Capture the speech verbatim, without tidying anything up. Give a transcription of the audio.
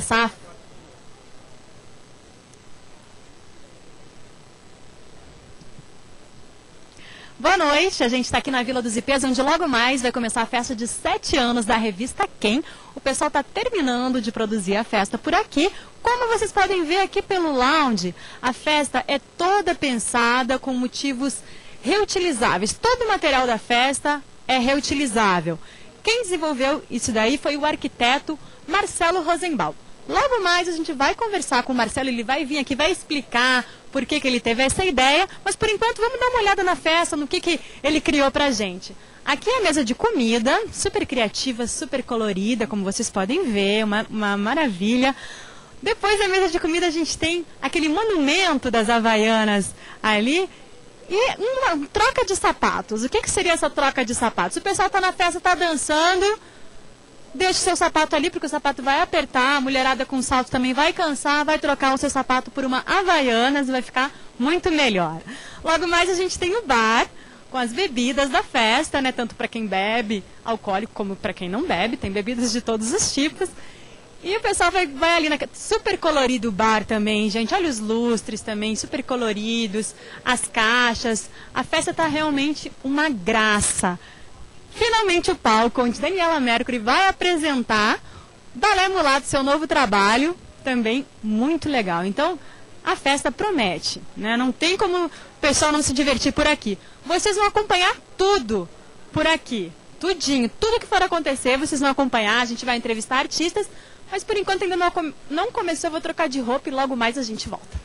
começar. Boa noite, a gente está aqui na Vila dos Ipês, onde logo mais vai começar a festa de sete anos da revista Quem. O pessoal está terminando de produzir a festa por aqui. Como vocês podem ver aqui pelo lounge, a festa é toda pensada com motivos reutilizáveis. Todo o material da festa é reutilizável. Quem desenvolveu isso daí foi o arquiteto Marcelo Rosenbaum. Logo mais a gente vai conversar com o Marcelo, ele vai vir aqui, vai explicar por que, que ele teve essa ideia, mas por enquanto vamos dar uma olhada na festa, no que, que ele criou pra gente. Aqui é a mesa de comida, super criativa, super colorida, como vocês podem ver, uma, uma maravilha. Depois da mesa de comida a gente tem aquele monumento das Havaianas ali e uma troca de sapatos. O que, que seria essa troca de sapatos? O pessoal está na festa, está dançando, deixa o seu sapato ali porque o sapato vai apertar, a mulherada com salto também vai cansar, vai trocar o seu sapato por uma Havaianas e vai ficar muito melhor. Logo mais a gente tem o bar com as bebidas da festa, né? Tanto para quem bebe alcoólico como para quem não bebe, tem bebidas de todos os tipos. E o pessoal vai, vai ali, na... super colorido o bar também, gente. Olha os lustres também, super coloridos, as caixas. A festa está realmente uma graça. Finalmente o palco, onde Daniela Mercury vai apresentar Balé Mulato, seu novo trabalho, também muito legal. Então, a festa promete, né? Não tem como o pessoal não se divertir por aqui. Vocês vão acompanhar tudo por aqui, tudinho. Tudo que for acontecer, vocês vão acompanhar, a gente vai entrevistar artistas, mas por enquanto ainda não, não começou, eu vou trocar de roupa e logo mais a gente volta.